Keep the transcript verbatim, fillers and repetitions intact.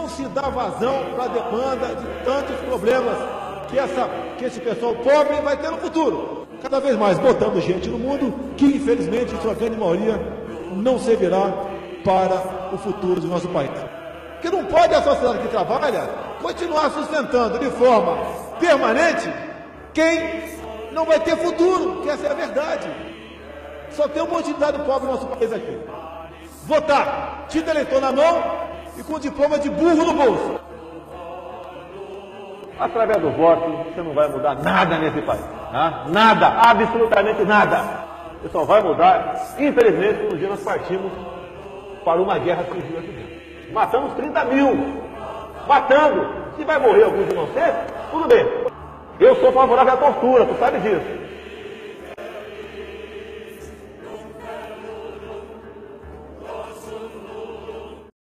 não se dá vazão para a demanda de tantos problemas que, essa, que esse pessoal pobre vai ter no futuro. Cada vez mais botando gente no mundo que, infelizmente, em sua grande maioria, não servirá para o futuro do nosso país. Porque não pode a sociedade que trabalha continuar sustentando de forma permanente quem não vai ter futuro, que essa é a verdade. Só tem um monte de idade pobre no nosso país aqui. Votar, título eleitor na mão e com diploma de burro no bolso. Através do voto, você não vai mudar nada nesse país. Né? Nada, absolutamente nada. Você só vai mudar, infelizmente, um dia nós partimos para uma guerra civil aqui dentro. Matamos trinta mil. Matando. Se vai morrer alguns inocentes, tudo bem. Eu sou favorável à tortura, tu sabe disso.